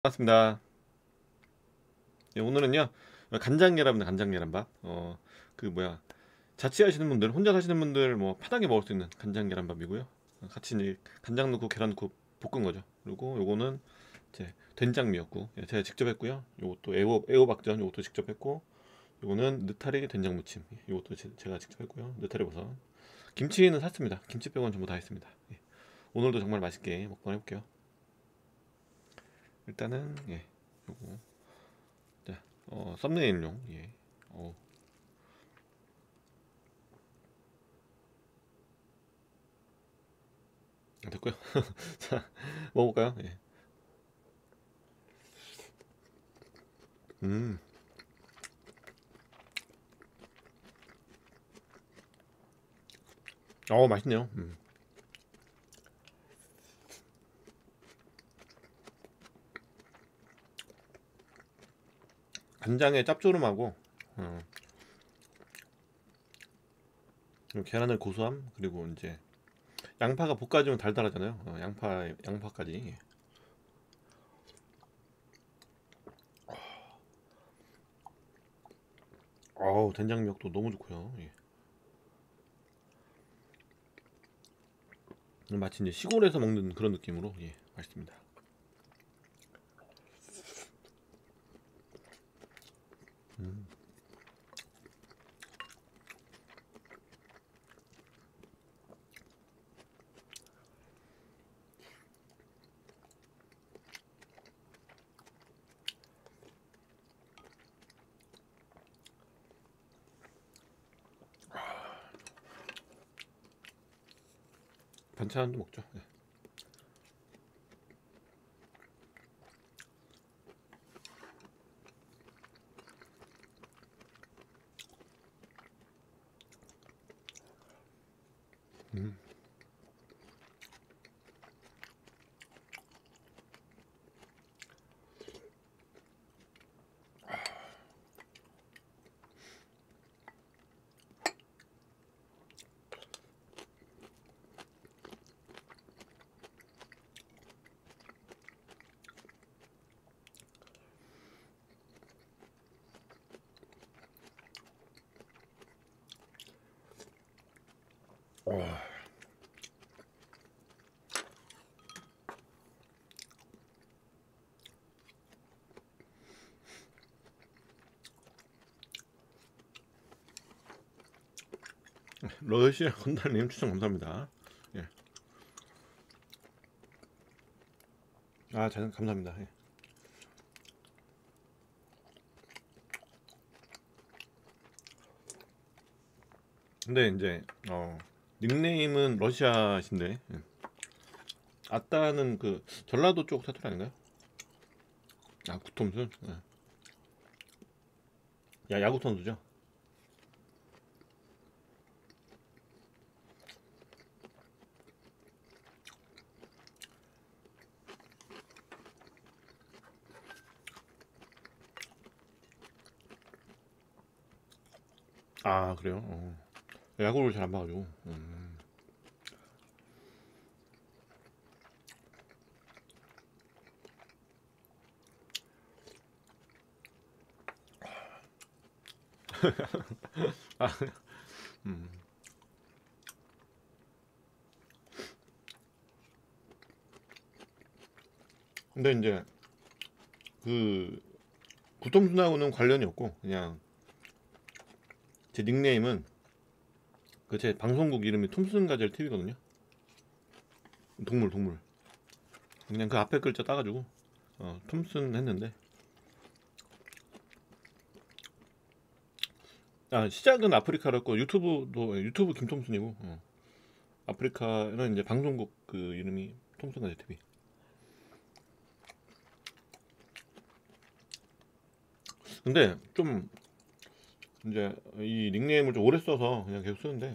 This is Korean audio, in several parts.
반갑습니다. 예, 오늘은요 간장 계란밥. 그 뭐야 자취하시는 분들, 혼자 사시는 분들 뭐 편하게 먹을 수 있는 간장 계란밥이고요. 같이 이제 간장 넣고 계란 넣고 볶은 거죠. 그리고 요거는 제 된장 미역국, 예, 제가 직접 했고요. 요것도 애호박전, 요것도 직접 했고, 요거는 느타리 된장 무침, 예, 요것도 제가 직접 했고요. 느타리 버섯, 김치는 샀습니다. 김치 빼고는 전부 다 했습니다. 예, 오늘도 정말 맛있게 먹방 해볼게요. 일단은 예, 요거 자, 썸네일용, 예. 어, 됐고요. 자, 먹어볼까요? 예. 음, 맛있네요. 간장의 짭조름하고, 어, 그리고 계란의 고소함, 그리고 이제 양파가 볶아지면 달달하잖아요. 양파까지. 된장미역도 너무 좋고요. 예. 마치 이제 시골에서 먹는 그런 느낌으로, 예, 맛있습니다. 음, 반찬도 먹죠. 예. 음. 와, 러시아 건달님 추천 감사합니다. 예. 감사합니다. 예. 근데 이제 닉네임은 러시아신데, 예. 아따는 그 전라도 쪽 사투리 아닌가요? 구톰순. 예. 야구 선수죠. 그래요. 야구를 잘 안 봐가지고. 아, 음. 근데 이제 그 구톰순하고는 관련이 없고, 그냥 제 닉네임은 그 제 방송국 이름이 톰슨 가젤 TV거든요. 동물. 그냥 그 앞에 글자 따가지고 톰슨 했는데, 시작은 아프리카였고, 유튜브 김톰슨이고, 아프리카는 이제 방송국 그 이름이 톰슨 가젤 TV. 근데 좀 이제 이 닉네임을 좀 오래 써서 그냥 계속 쓰는데,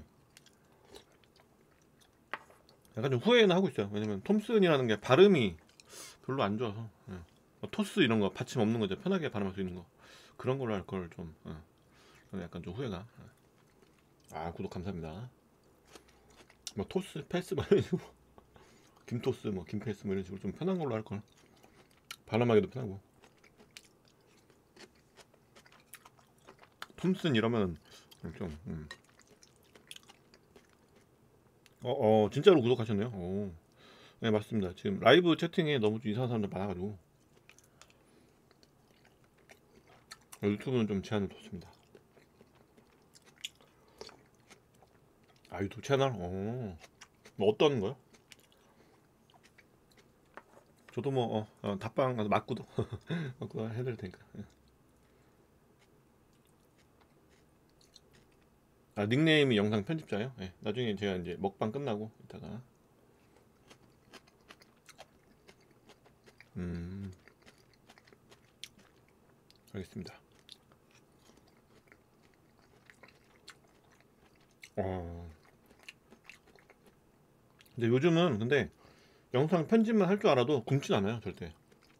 약간 좀 후회는 하고 있어요. 왜냐면 톰슨이라는 게 발음이 별로 안 좋아서, 예. 토스 이런 거 받침 없는 거 이제 편하게 발음할 수 있는 거, 그런 걸로 할 걸 좀, 약간 좀 후회가. 구독 감사합니다. 뭐 토스 패스 뭐 이런 식으로 김토스 뭐 김패스 뭐 이런 식으로 좀 편한 걸로 할 걸. 바람하기도 편하고. 톰슨 이러면 좀 진짜로 구독하셨네요. 네, 맞습니다. 지금 라이브 채팅에 너무 이상한 사람들 많아가지고 유튜브는 좀 제한을 뒀습니다. 아, 유튜브 채널? 뭐 어떤 거요? 저도 뭐 답방 가서 맞구도 맞구도 해드릴 테니까. 아, 닉네임이 영상 편집자요? 네, 나중에 제가 이제 먹방 끝나고 이따가 알겠습니다. 어, 근데 요즘은 근데 영상 편집만 할 줄 알아도 굶진 않아요, 절대.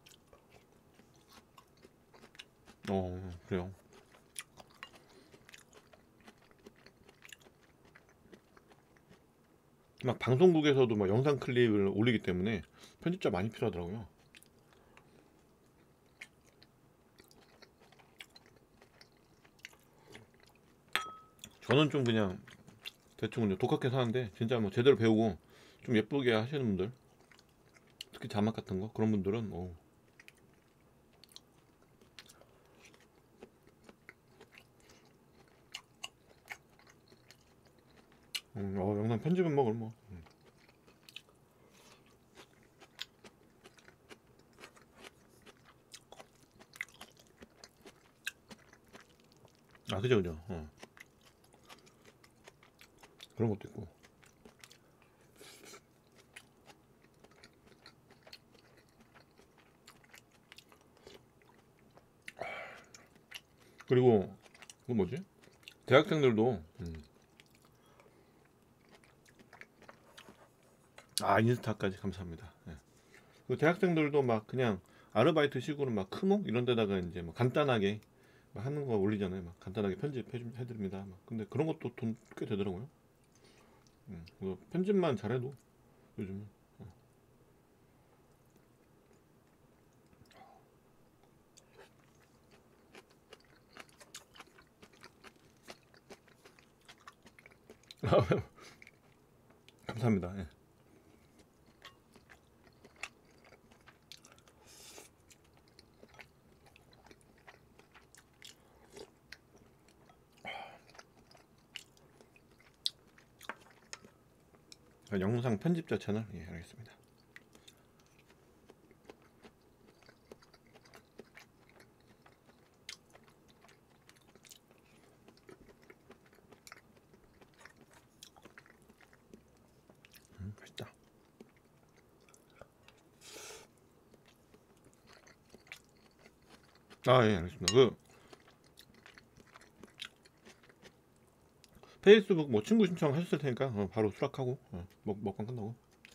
그래요. 막 방송국에서도 막 영상 클립을 올리기 때문에 편집자 많이 필요하더라고요. 저는 좀 그냥 대충 이제 독학해서 하는데 진짜 뭐 제대로 배우고 좀 예쁘게 하시는 분들, 특히 자막 같은 거 그런 분들은 영상 편집은 뭐 그럼 뭐. 아, 그죠, 그죠. 그런 것도 있고. 그리고 그 뭐지? 대학생들도 인스타까지 감사합니다. 예. 그 대학생들도 막 그냥 아르바이트 식으로 막 크몽 이런 데다가 이제 뭐 간단하게 막 하는 거 올리잖아요. 막 간단하게 편집해 해드립니다. 막 근데 그런 것도 돈 꽤 되더라고요. 편집만 잘해도 요즘은. 감사합니다. 예. 영상 편집자 채널, 예, 알겠습니다. 맛있다. 예, 알겠습니다. 그 페이스북 뭐 친구 신청 하셨을 테니까 바로 수락하고 먹방 끝나고.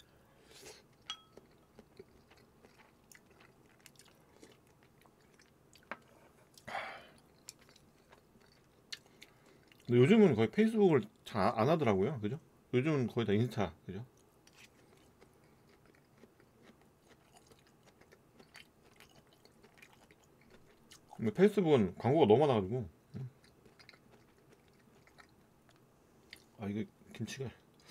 근데 요즘은 거의 페이스북을 잘 안 하더라고요. 그죠? 요즘은 거의 다 인스타. 그죠? 근데 페이스북은 광고가 너무 많아가지고. 이게 김치가.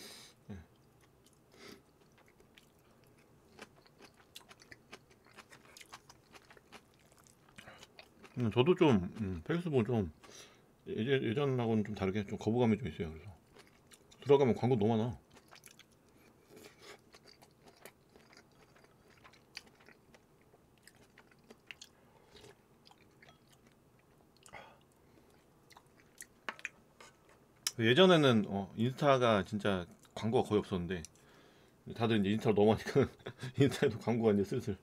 저도 좀 페이스북은 좀 예전하고는 좀 다르게 좀 거부감이 좀 있어요. 그래서 들어가면 광고 너무 많아. 예전에는 인스타가 진짜 광고가 거의 없었는데 다들 이제 인스타로 넘어가니까 인스타에도 광고가 이제 슬슬.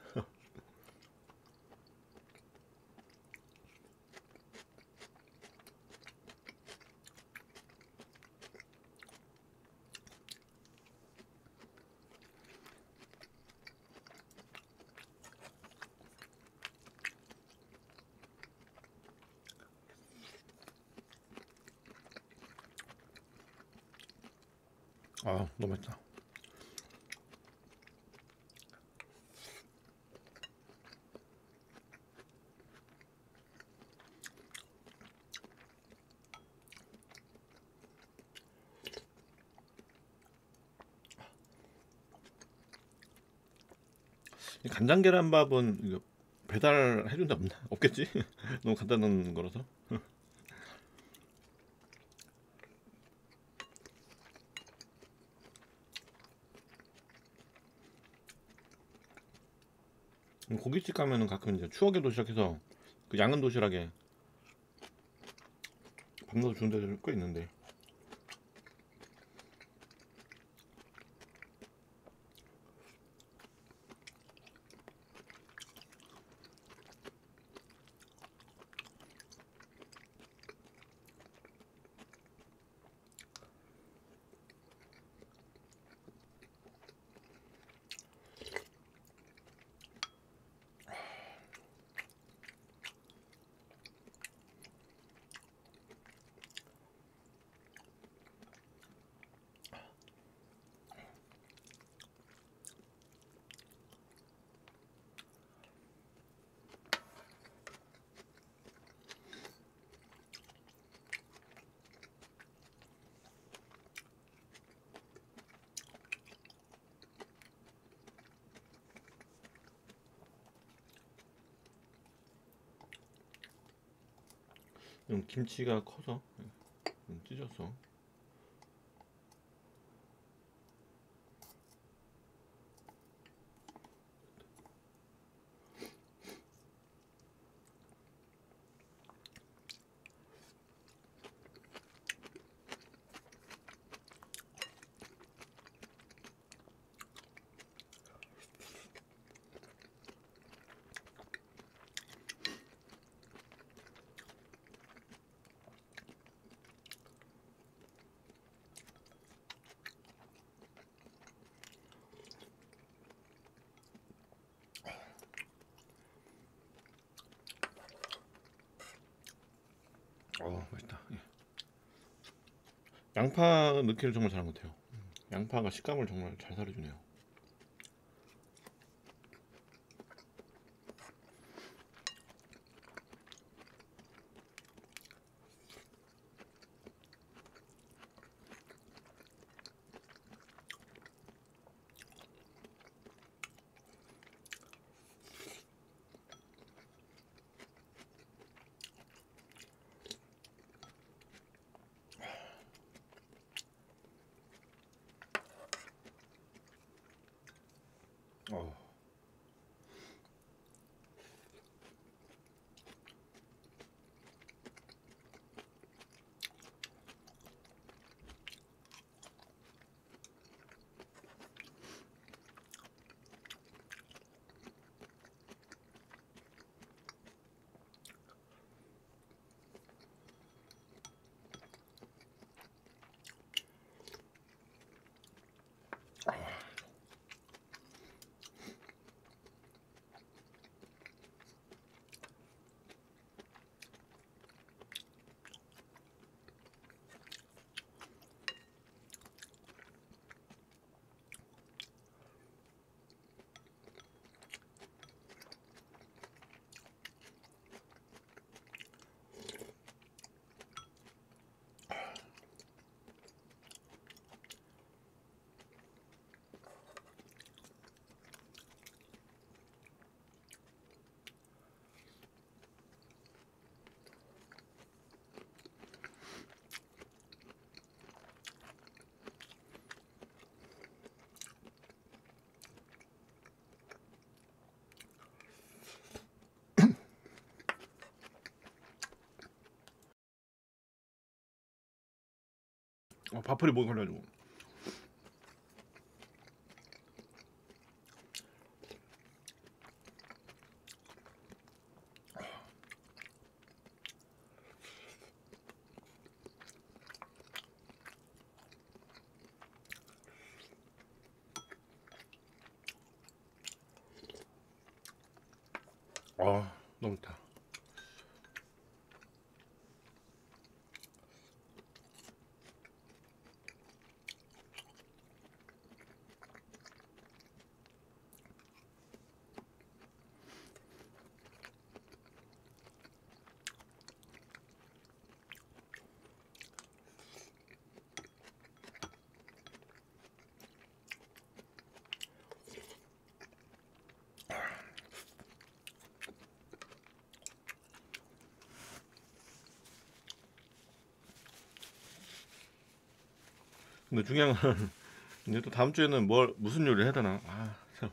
너무 맛있다. 이 간장 계란밥은 이거 배달해 준다 없나? 없겠지? 너무 간단한 거라서. 고깃집 가면은 가끔 이제 추억의 도시락해서 그 양은 도시락에 밥 넣어 주는 데들 꽤 있는데. 김치가 커서 찢었어. 맛있다. 예. 양파 넣기를 정말 잘한 것 같아요. 양파가 식감을 정말 잘 살려주네요. 어. 밥풀이 뭐 걸려가지고. 너무 좋다. 근데 중요한 건 이제 또 다음 주에는 뭘 무슨 요리를 해야 되나. 아, 참.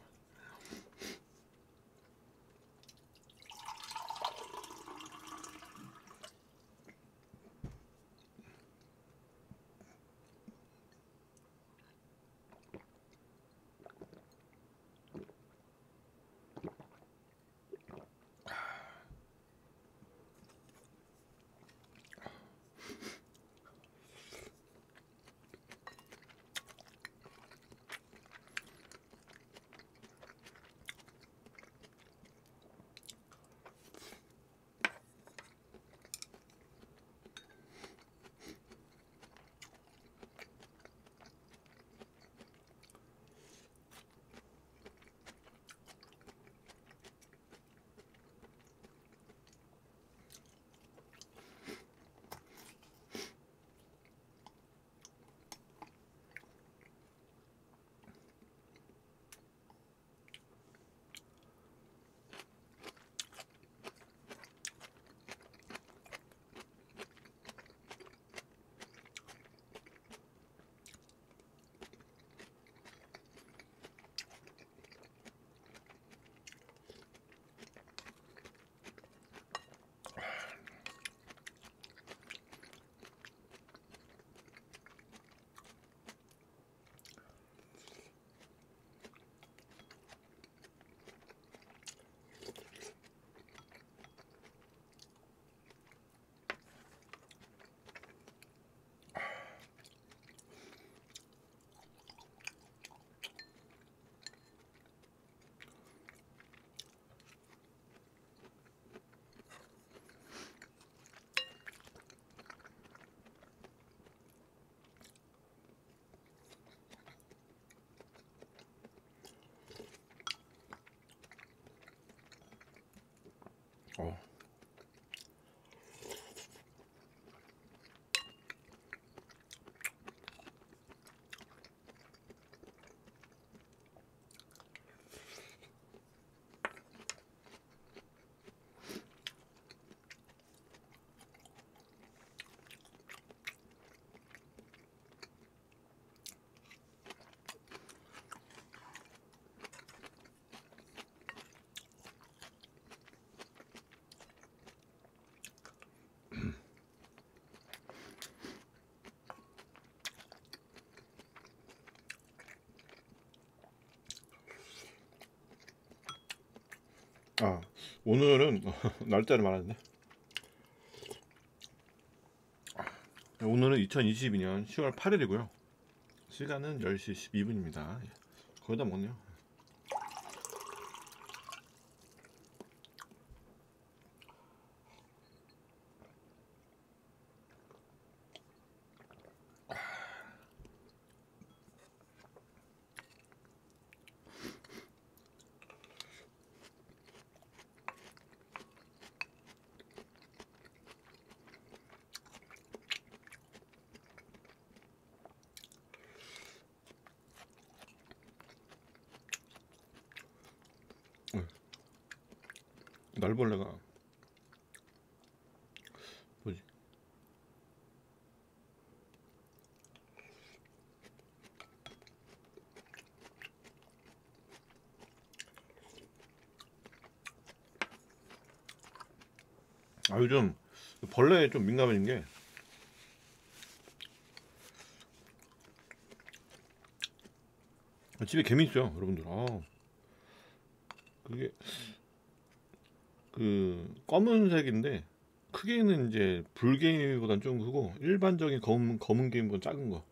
어. 아, 오늘은 날짜를 말하는데 오늘은 2022년 10월 8일이고요. 시간은 10시 12분입니다. 거의 다 먹네요. 날벌레가 뭐지? 아, 요즘 벌레에 좀 민감해진 게 집에 개미 있어요, 여러분들. 아, 그게 그 검은색인데 크기는 이제 불개미보단 좀 크고 일반적인 검은 개미보다 작은 거.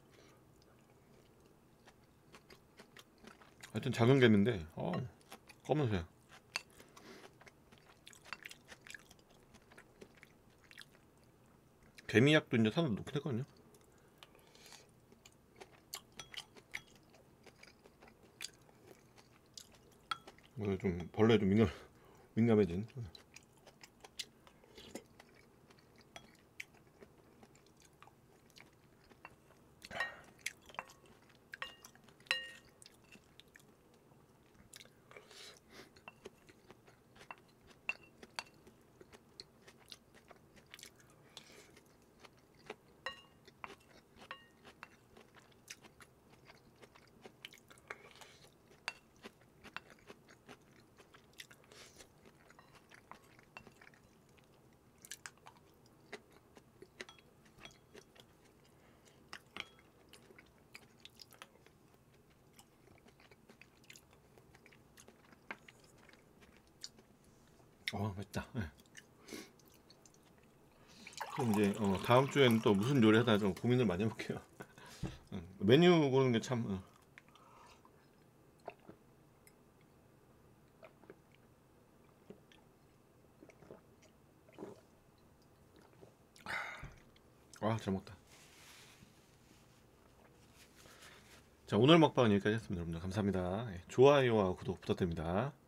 하여튼 작은 개미인데 검은색. 개미약도 이제 사서 놓긴 했거든요. 그래서 좀 벌레에 좀 민감해진. 맛있다. 예. 그럼 이제 다음 주에는 또 무슨 요리 하다 좀 고민을 많이 해볼게요. 메뉴 고르는 게 참. 잘 먹다. 자, 오늘 먹방은 여기까지 했습니다. 여러분들 감사합니다. 예, 좋아요와 구독 부탁드립니다.